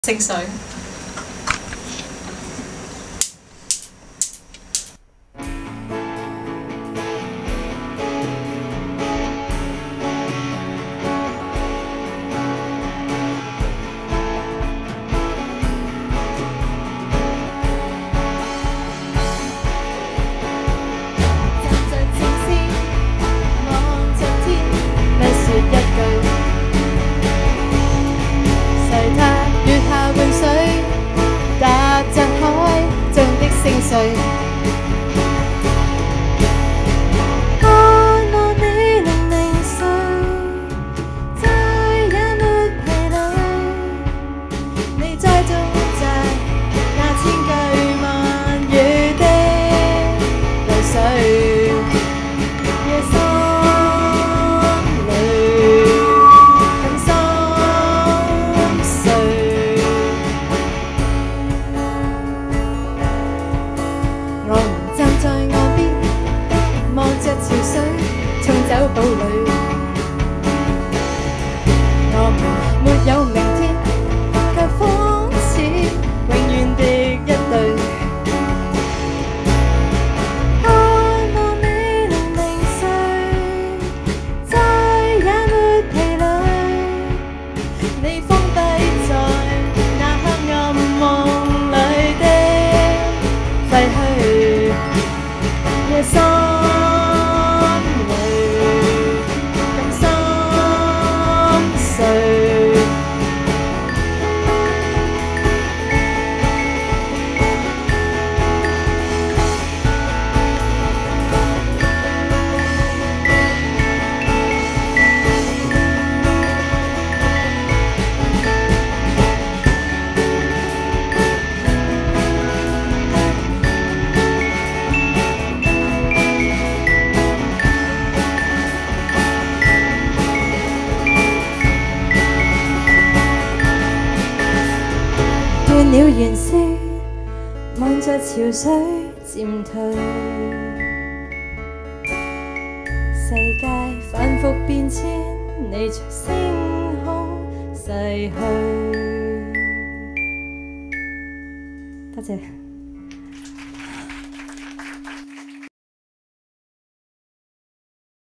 清水。 看我你能零碎，再也沒疲累。你栽種在那千句萬語的淚水，夜深裏更心碎。我們站在岸邊，望着潮水沖走堡壘。我們沒有明天，卻仿似永遠的一對。看我你能零碎，再也沒疲累。你封閉在那黑暗夢裏的廢墟。夜深裏更心碎。斷了弦絲，望着潮水漸退，世界反覆變遷，你隨星空逝去。多謝。